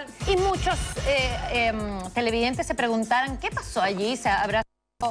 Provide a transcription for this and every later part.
sexual. Y muchos televidentes se preguntaran, ¿qué pasó allí? ¿Se habrá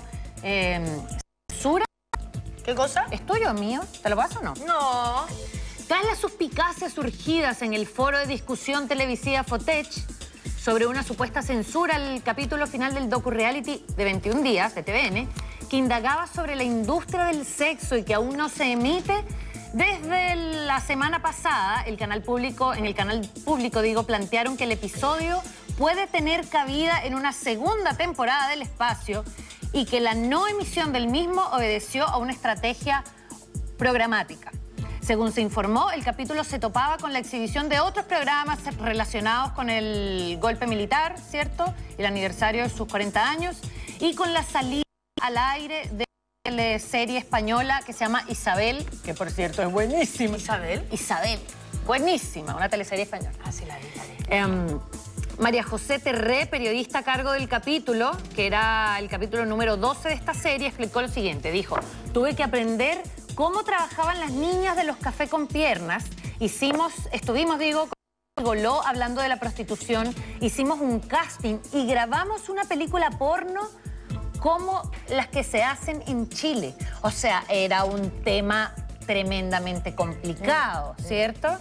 censura? ¿Qué cosa? ¿Es tuyo o mío? ¿Te lo paso o no? No. Tras las suspicacias surgidas en el foro de discusión televisiva Fotech sobre una supuesta censura al capítulo final del docu-reality de 21 días de TVN, que indagaba sobre la industria del sexo y que aún no se emite, desde la semana pasada, en el canal público, plantearon que el episodio puede tener cabida en una segunda temporada del espacio y que la no emisión del mismo obedeció a una estrategia programática. Según se informó, el capítulo se topaba con la exhibición de otros programas relacionados con el golpe militar, ¿cierto? El aniversario de sus 40 años y con la salida al aire de la serie española que se llama Isabel, que por cierto es buenísima. ¿Isabel? Isabel, buenísima, una teleserie española. Ah, sí, la vi. María José Terré, periodista a cargo del capítulo, que era el capítulo número 12 de esta serie, explicó lo siguiente. Dijo, tuve que aprender cómo trabajaban las niñas de los cafés con piernas. Estuvimos, con Goló hablando de la prostitución, hicimos un casting y grabamos una película porno como las que se hacen en Chile. O sea, era un tema tremendamente complicado, ¿cierto?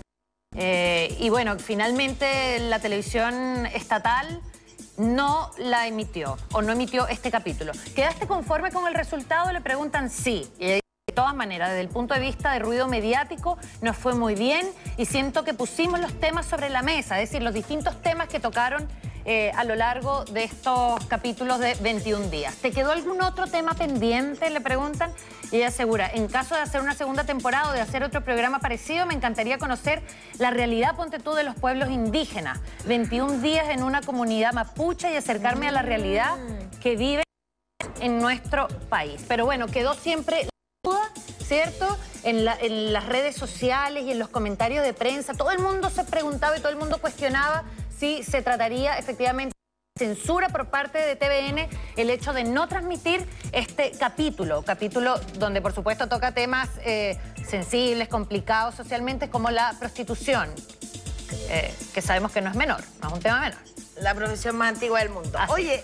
Y bueno, finalmente la televisión estatal no la emitió, o no emitió este capítulo. ¿Quedaste conforme con el resultado? Le preguntan sí. Y de todas maneras, desde el punto de vista de ruido mediático, nos fue muy bien y siento que pusimos los temas sobre la mesa, es decir, los distintos temas que tocaron a lo largo de estos capítulos de 21 días. ¿Te quedó algún otro tema pendiente? Le preguntan. Y ella asegura, en caso de hacer una segunda temporada o de hacer otro programa parecido, me encantaría conocer la realidad, ponte tú, de los pueblos indígenas. 21 días en una comunidad mapuche y acercarme a la realidad que vive en nuestro país. Pero bueno, quedó siempre la duda, ¿cierto? En las redes sociales y en los comentarios de prensa, todo el mundo se preguntaba y todo el mundo cuestionaba si se trataría efectivamente de censura por parte de TVN el hecho de no transmitir este capítulo donde por supuesto toca temas sensibles, complicados socialmente, como la prostitución, que sabemos que no es menor, no es un tema menor. La profesión más antigua del mundo. Así. Oye,